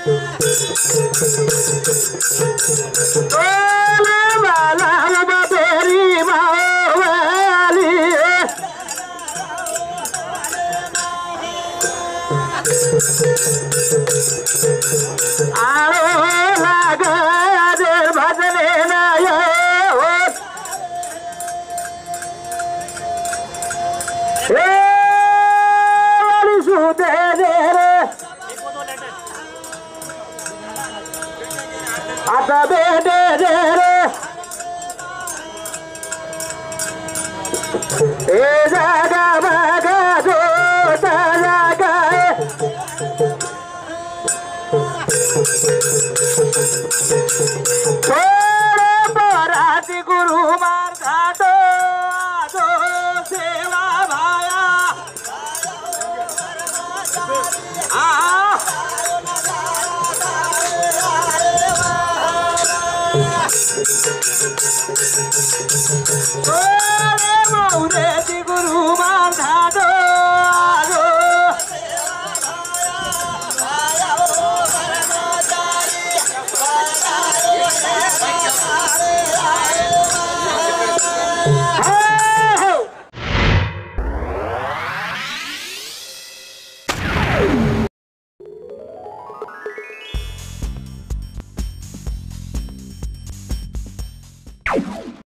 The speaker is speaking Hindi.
आता बेटे रे ए जागा बागा जो जागा छोड़ो पराती गुरु मार घाटो आजो सेवा भाया गुरु मान